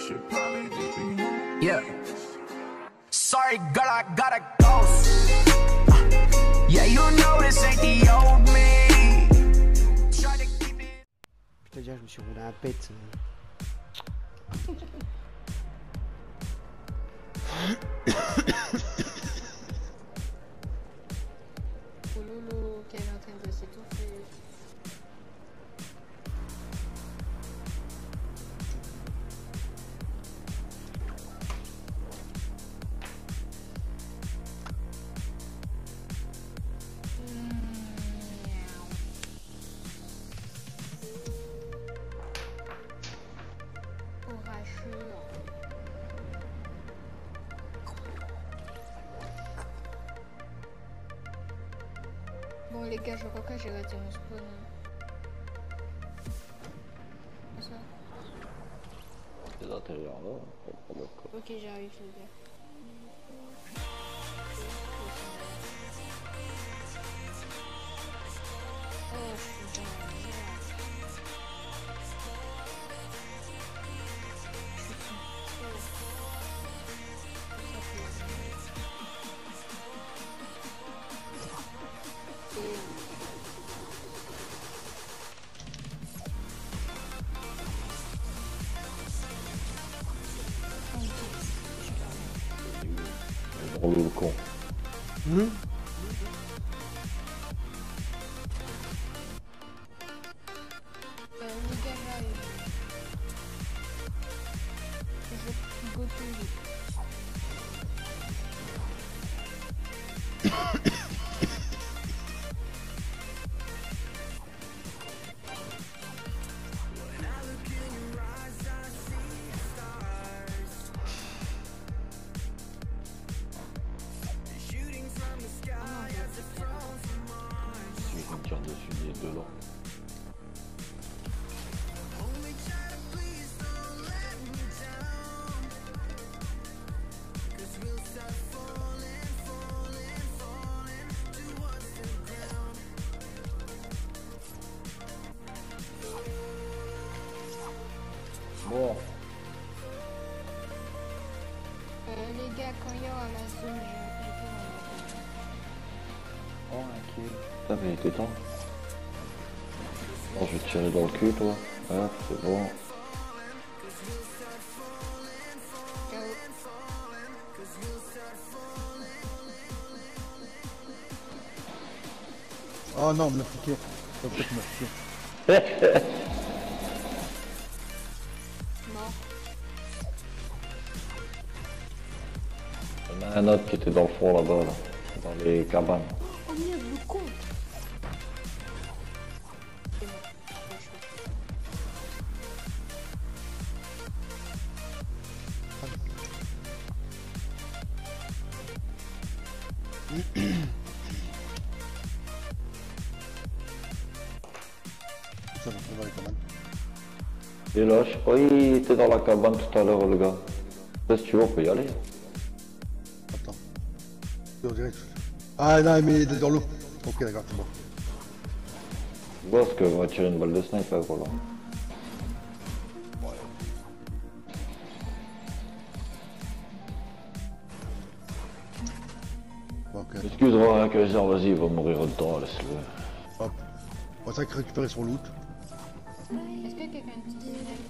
Yeah. Sorry, girl, I gotta go. Yeah, you know this ain't the old me. Try to keep it. Putain, déjà, je me suis roulé à la pète. Oh Lolo, qu'elle est en train de s'étouffer. Bon les gars, je crois que j'ai raté mon spawn. Ça. C'est l'intérieur là, pas d'accord. Ok, j'arrive les gars. Oh, je suis dans la merde. Le con. Les gars, j'arrive. Je go to you. Je me tire dessus des deux là. Bon. Les gars, quand il y aura ma zone, je fais mon Oh, ok. Putain, mais il était temps. Bon, je vais te tirer dans le cul, toi. Hop, c'est bon. Oh non, me l'a piqué. Faut peut-être me piquer. mort. Il y en a un autre qui était dans le fond là-bas, là. Dans les cabanes. Oh merde, le con. Ça va trouver quand même. Il est là, je crois qu'il était dans la cabane tout à l'heure, le gars. Si tu veux, on peut y aller. Attends. Ah non, mais il est dans l'eau. Ok, d'accord, c'est bon. Bon, parce qu'on va tirer une balle de sniper, voilà. Ok. Excuse-moi, hein, que vas-y, il va mourir dedans, laisse-le. Hop. On va récupérer son loot. Est-ce que quelqu'un dit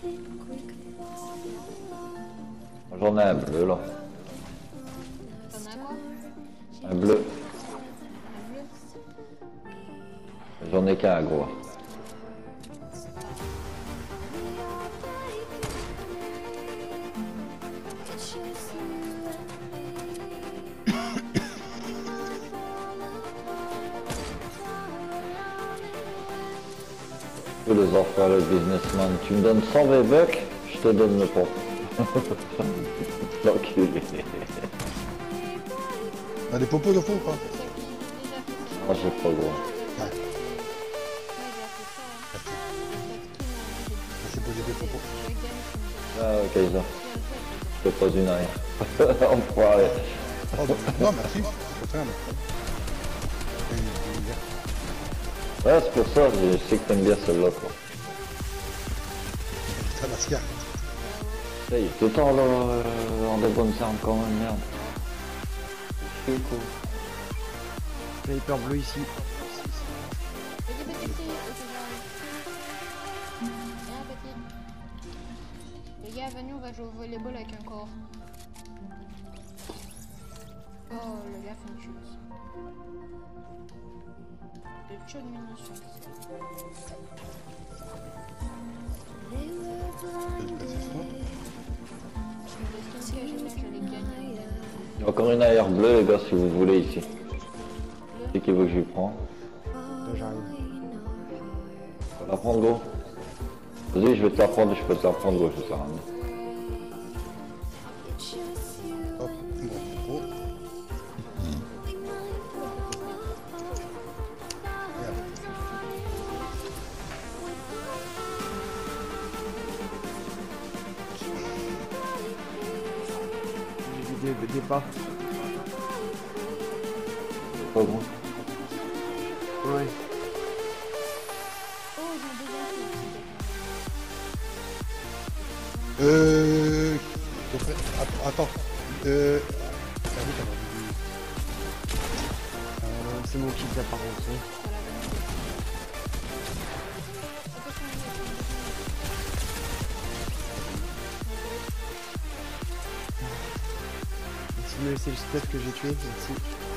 J'en ai un bleu, là. t'en as quoi? Un bleu. Un bleu? J'en ai qu'un, gros. Les enfants, le businessman, tu me donnes 100 V-Bucks, je te donne le pot. L'enculé. T'as des popos de fond ou pas? Ah, j'ai pas le droit. Ouais. C'est posé des popos. Ah, ok, ça. Je te pose une arrière. Enfoiré. Oh, bah, non, merci. Faut faire, Ouais, c'est pour ça, je sais que t'aimes bien celle-là, quoi. Ça mascar. Ça y est, tout le temps dans de bonnes armes quand même, merde. C'est cool. Sniper bleu ici. Ok, petit, ok, j'arrive. Viens, petit. Les gars, venez, on va jouer au volleyball avec un corps. Oh, le gars fait une chute. Des chauds de munitions. Je vais laisser je l'ai gagné. Il y a encore une AR bleue, les gars, si vous voulez ici. C'est qui veut que je lui prends. Là j'arrive. Tu vas la prendre, gros. Vas-y, je vais te la prendre, je peux te la prendre, gros, je vais te la ramener. Hop, bon, gros. Merde. J'ai vu des pas. Pas gros. Ouais. Oh, j'ai un deuxième coup. Attends. Ah oui, t'as C'est mon kit d'apparence. Hein. Merci de me laisser le step que j'ai tué. Merci.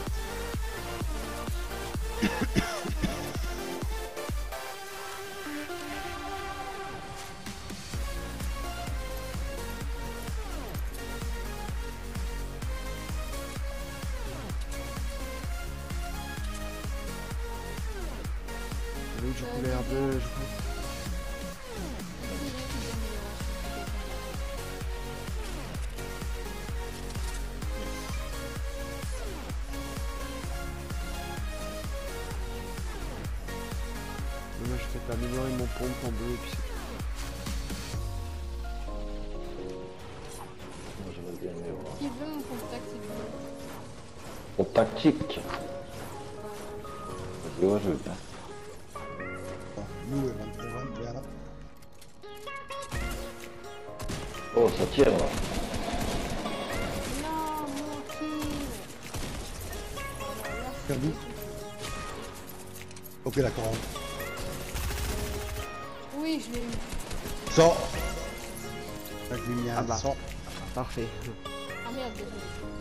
Oui, du coup, l'air bleu, je crois. Moi, je vais améliorer mon pompe en bleu et puis c'est Moi, j'aimerais bien mieux voir. Qui veut mon compte tactique bleu? Pour tactique. Vas-y, ouais, je veux bien. nous, on va là. Oh, ça tire là. Non, mon kill. Perdu. Ok, d'accord. Oui, je l'ai eu. 100. Là, je lui ai mis Ah un bah. 100. parfait. Ah merde, désolé.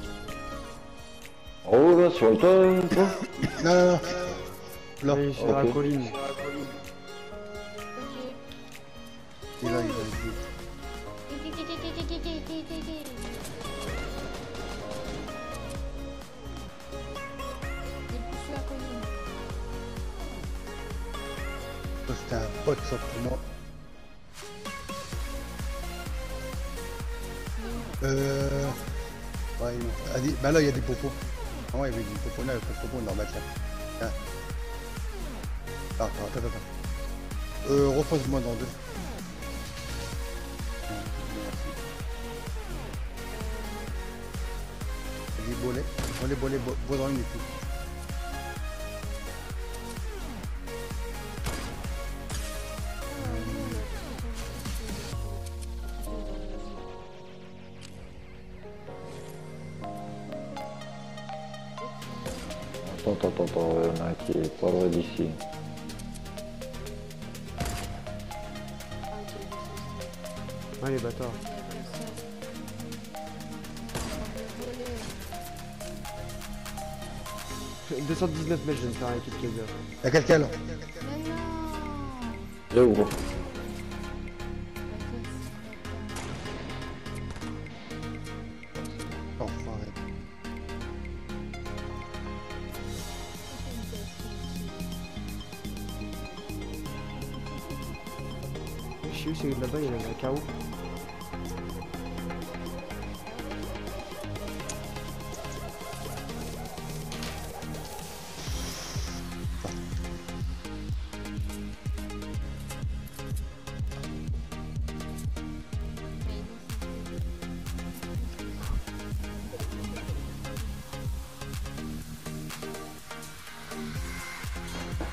Oh là, sur le toit, toi. Non. Là, Oui, sur la ok. colline. Ok. il est là, il est là. J'ai poussé la colline. Ça, c'était un pote, ça, pour moi. Ouais, bah là, il y a des popos. Ah ouais, il y avait des popos là, il y a des popos, on en remettre là. Tiens. Attends. Repose-moi dans deux. Les bolets. Les bolets, bois dans une et tout. Attends, il y en a un qui est pas loin d'ici. Ouais, les bâtards. 219 mètres, je viens de faire un kill Kaiser. Y'a quelqu'un là. Mais non. Là, gros. Enfoiré. Je sais où c'est là-bas, il y en a un KO.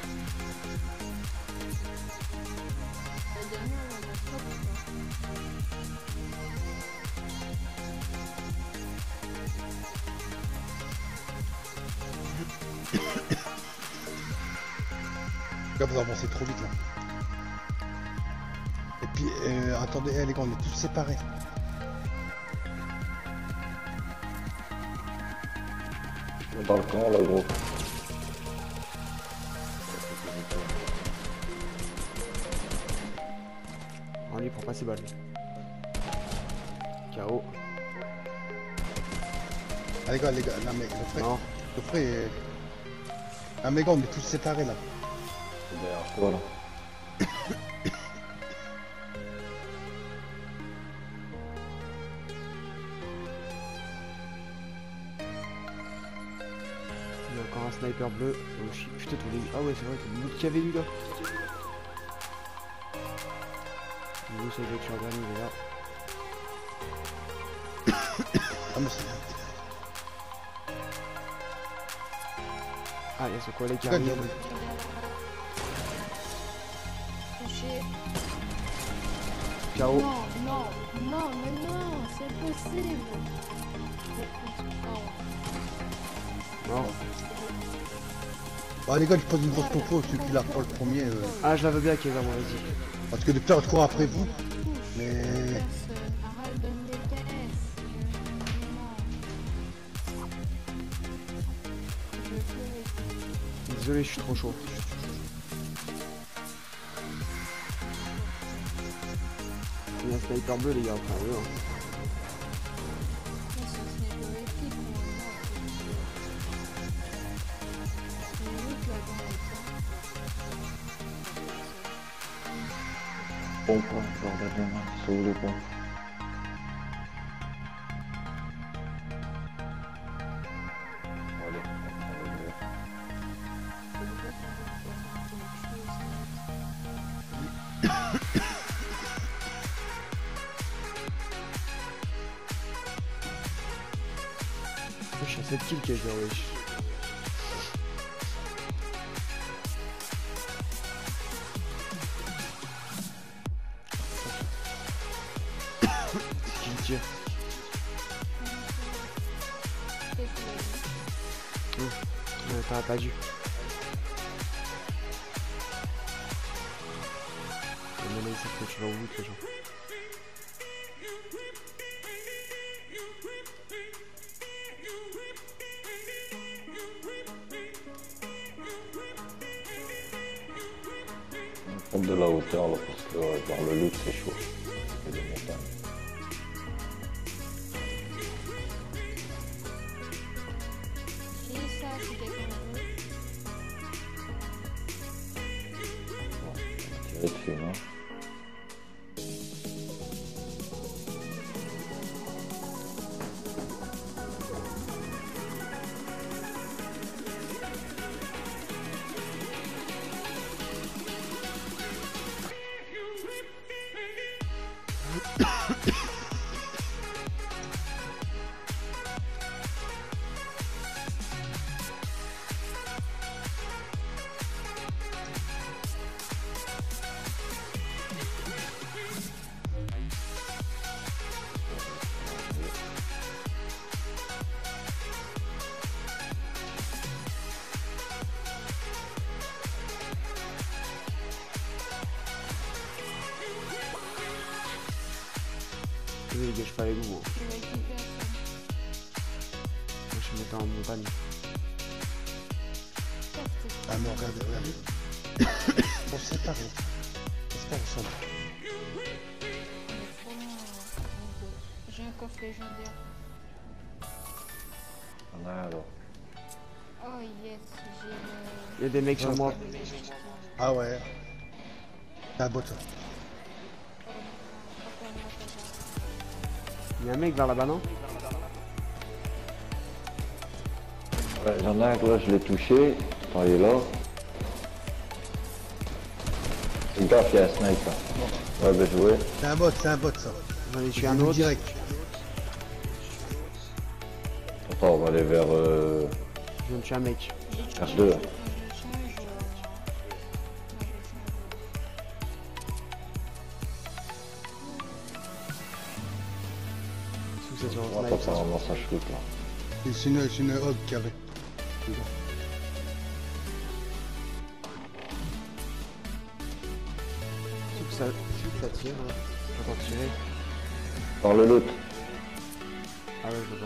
La dernière, on a pas de Là, vous avancez trop vite là. Et puis, attendez, les gars, on est tous séparés. Dans le camp, là, gros. On lui prend pas ses balles. KO. Ah, les gars, non mais le frère. Non. Le frère est... Ah, mais les gars, on est tous séparés là. C'est derrière toi, là. Il y a encore un sniper bleu. Oh, putain, tous les... Ah ouais, c'est vrai, tout le monde qui avait eu là. Nous, ça doit être sur le dernier, il est là. Ah, mais c'est... Ah, il y a son collègue qui Quoi, arrive. Touché. KO. Non, non, non, mais non, c'est impossible. Oh. Non. Ah, les gars, je pose une grosse popo, celui qui la prend le premier. Ah, je la veux bien, Kevin, moi, vas-y. Parce que depuis tard, je cours après vous. Mais... Arrête de me détester. Désolé, je suis trop chaud. Il y a un sniper bleu, les gars, enfin, eux, hein. Pompe, bordel de main, sauve les pompes. Allez, on va le Je suis à 7 kills, que je vais wesh. Qui me tire? T'as pas dû. Le mec, c'est que tu vas où vite, les gens. prendre de la hauteur, là, parce que dans le loot, c'est chaud. Il y a des montagnes. Et ça, c'est quelqu'un de bleu. Bon, tirer dessus, non? Désolé, les gars, je suis pas avec vous. Hein. Je vais récupérer ça. Moi, je suis monté en montagne. Ah non, regardez, regardez. On s'est séparés. On se parle ensemble. J'ai un coffre légendaire. On a alors. Oh yes, j'ai le... Il y a des mecs sur moi. Ah ouais. C'est un bot ça. Il y a un mec vers là-bas, non? Ouais, j'en ai un que là, je l'ai touché. Attends, il est là. Fais gaffe, il y a un snipe là. Ouais, bien joué. C'est un bot ça. J'en ai tué J'ai un vu autre. direct. Attends, on va aller vers Je viens de tuer un mec. R2. Sous cette On va snipe, pas faire un mensage truc là. C'est une hog qui avait. ça tire. Ouais. J'entends tirer. Dans le loot. Ah ouais, je vois.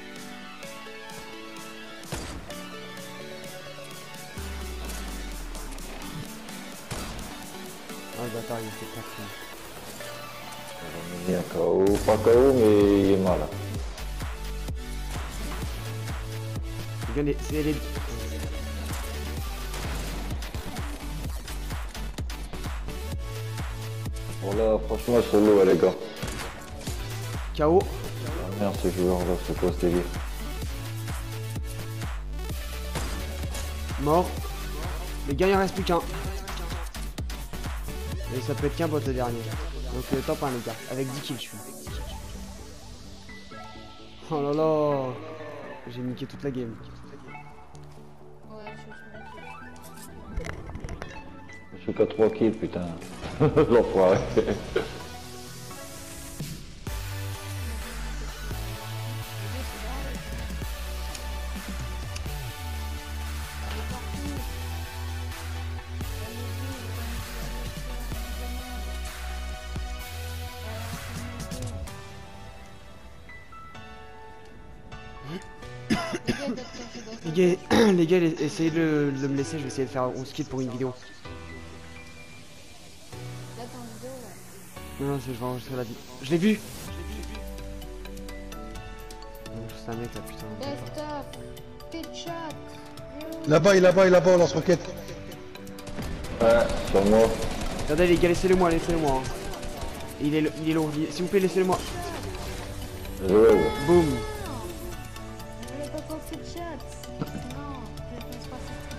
Ah le bâtard il fait pas fou. Il est un KO. Pas KO, mais il est mal. C'est les... Bon là, franchement, solo, les gars. KO. Ah, merde, ce joueur là, c'est quoi ce délire? Mort. Les gars, il en reste plus qu'un. Et ça peut être qu'un bot le dernier. Donc top 1 les gars. Avec 10 kills je suis. Oh là là. J'ai niqué toute la game. Ouais, je suis Je suis qu'à 3 kills, putain. L'enfoiré. Les gars, essayez de me laisser, je vais essayer de faire 11 kills pour une vidéo. Là, t'es en vidéo, ouais. Non, je vais enregistrer la vie. Je l'ai vu. C'est un mec là, putain. Best of, headshot. Là-bas, il est là-bas, lance-roquette. Ouais, sur moi. Regardez les gars, laissez-le moi. Hein. Il est lourd, s'il vous plaît, laissez-le moi. Ouais. Boum. Je voulais pas faire headshot. Non, je pense pas ça.